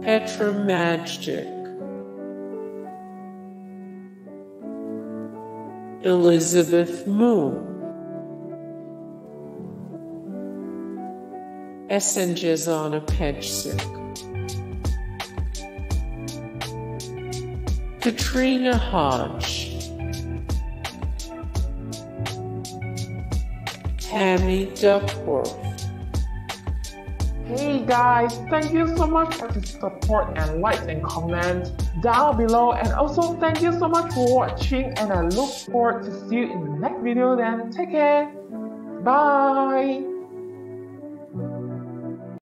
Petra Majdi, Elisabeth Snjeana Peji, Katrina Hodge, Tammy Duckworth. Hey guys, thank you so much for the support and likes and comments down below, and also thank you so much for watching, and I look forward to see you in the next video. Then take care, bye.